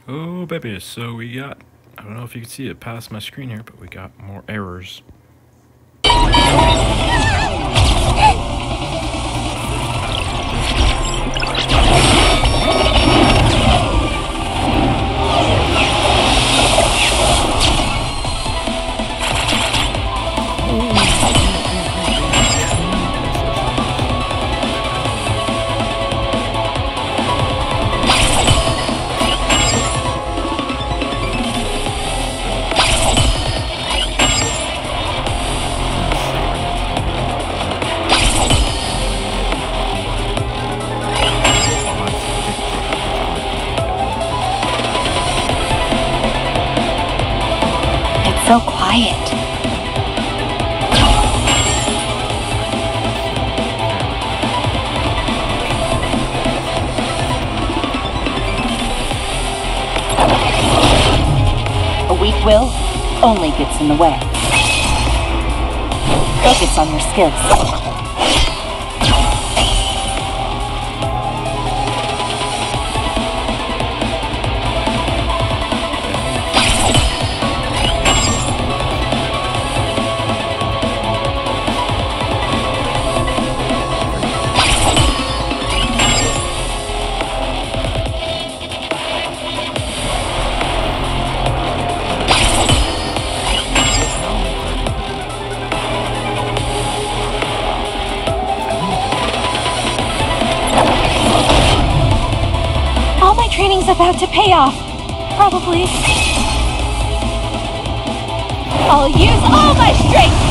Oh baby, so we got, I don't know if you can see it past my screen here, but we got more errors. So quiet. A weak will only gets in the way. Focus on your skills. Training's about to pay off. Probably. I'll use all my strength!